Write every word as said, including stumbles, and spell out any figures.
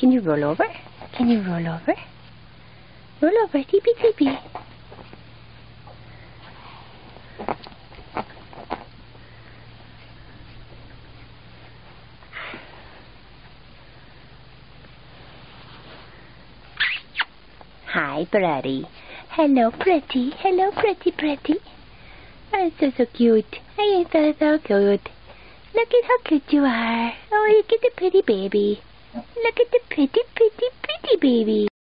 Can you roll over? Can you roll over? Roll over, teepee teepee. Hi, Pretty. Hello, Pretty. Hello, Pretty, Pretty. Oh, so, so cute. Hey, so, so cute. Look at how cute you are. Oh, look at the pretty baby. Look at the pretty, pretty, pretty baby.